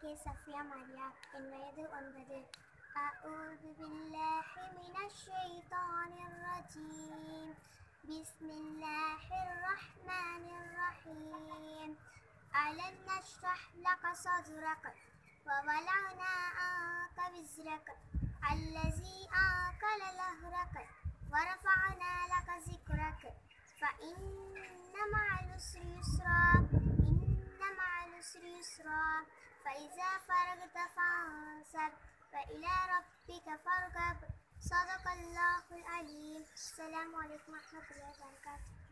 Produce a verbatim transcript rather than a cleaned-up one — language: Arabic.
பேர் சஃபியா மரியா. என் வயது ஒன்பது. أعوذ بالله من الشيطان الرجيم. بسم الله الرحمن الرحيم. ألم نشرح لك صدرك ووضعنا عنك وزرك الذي أنقض ظهرك ورفعنا لك ذكرك فإن مع العسر يسرا إن مع العسر يسرا فإذا فرغت فانصب وإلى ربك فارغب. صدق الله العليم. السلام عليكم ورحمة الله وبركاته.